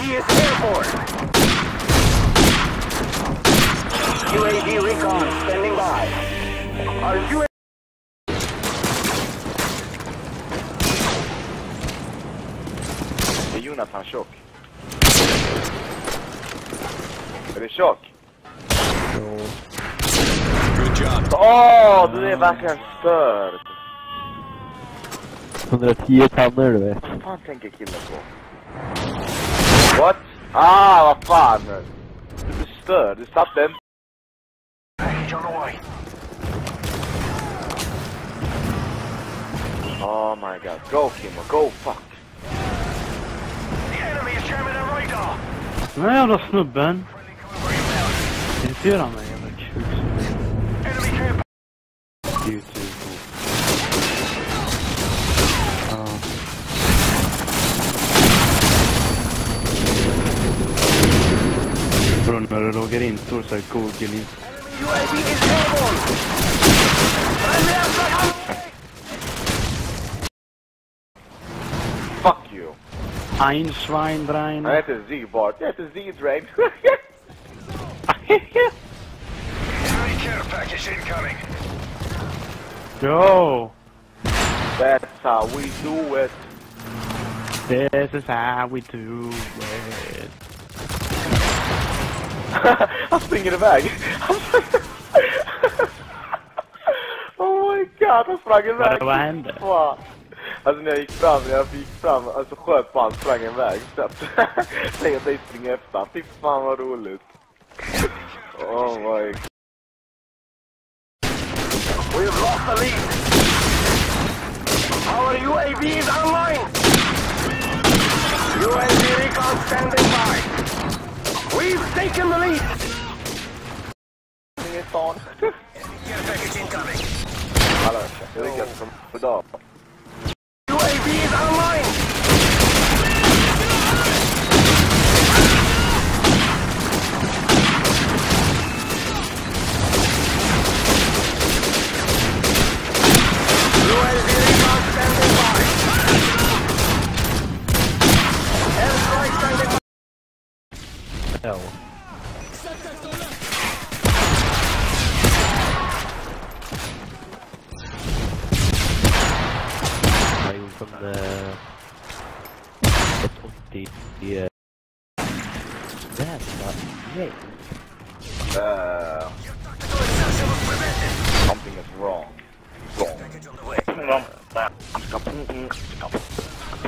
is airborne. UAV recon standing by. Are you? Är Jonathan tjock? Är det tjock? Good job. Åh, du är verkligen störd. 110 tannor, du vet. Vad fan tänker killen på? What? Ah, vad fan. Du är störd, du satte en... Package on the way. Oh my god, go Kimmo, go fuck. The enemy is jamming a radar. Den här jävla snubben. Irriterar mig jävla kul. Enemy camp. YouTube. Bro, när du loggar in står så här Google in. UAV is airborne. Fuck you. Ein Schweindrein. Han heter Z-Bart, jag heter Z-Drain. Enemy care package incoming. Go! That's how we do it. This is how we do it. Han springer iväg. Oh my god, han sprang iväg. Vad hände? Fan. Alltså när jag gick fram, alltså sköt på han, sprang iväg. Tänk att jag springer efter. Fy fan vad roligt. Oh my god. We've lost the lead. Our UAV is online. UAV recon standing by. We've taken the lead. Inget fan. Care package incoming. Hallå, jag lyckas som på dag. UAV is online. UAV recon standing by. Airstrike standing by. Ja. Jag har gjort en 180 jävla gäng. Something is wrong.